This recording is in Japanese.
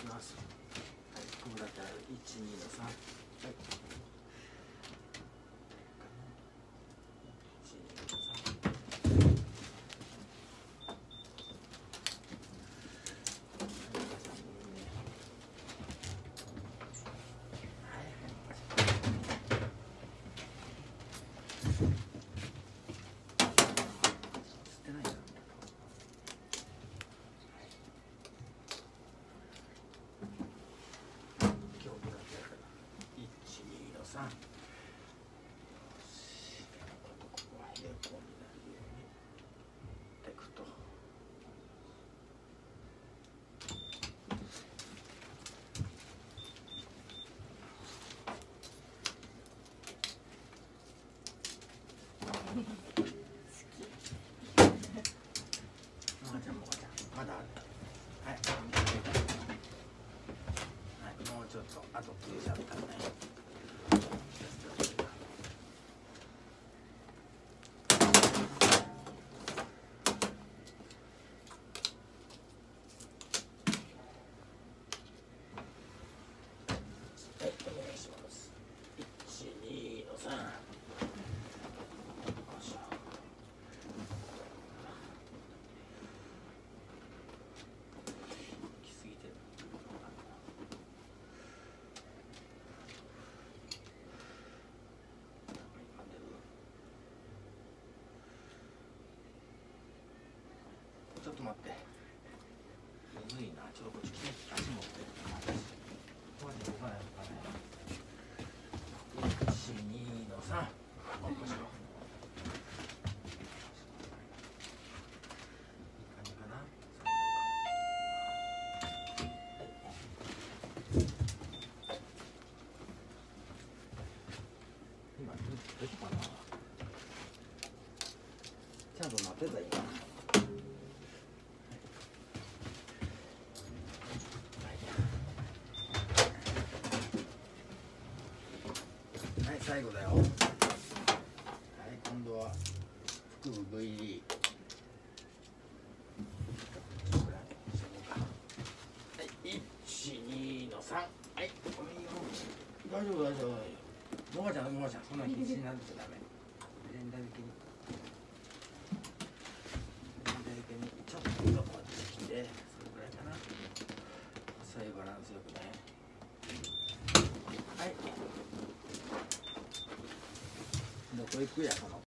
きます。はい、ここだったら1、2の3。はい。3。ここは平行になるようにテクト。まだある。はい。はい、もうちょっとあと9だったらね。はい、お願いします。1、2の3。ちょっと待って。むずいな。ちょっとこっち来て。足持って。ここまで動かないのかね。1、2の3。こうしよう。いい感じかな。今、どうかな。ちゃんとなってた今。はい、最後だよ。はい、今度は腹部 VD。はい、1、2の3。はい、大丈夫大丈夫。もがちゃん、そんな必死になっちゃダメ。全体的に。ちょっとこっち来て、それぐらいかな。そういうバランスよくね。はい。どこ行くや、この。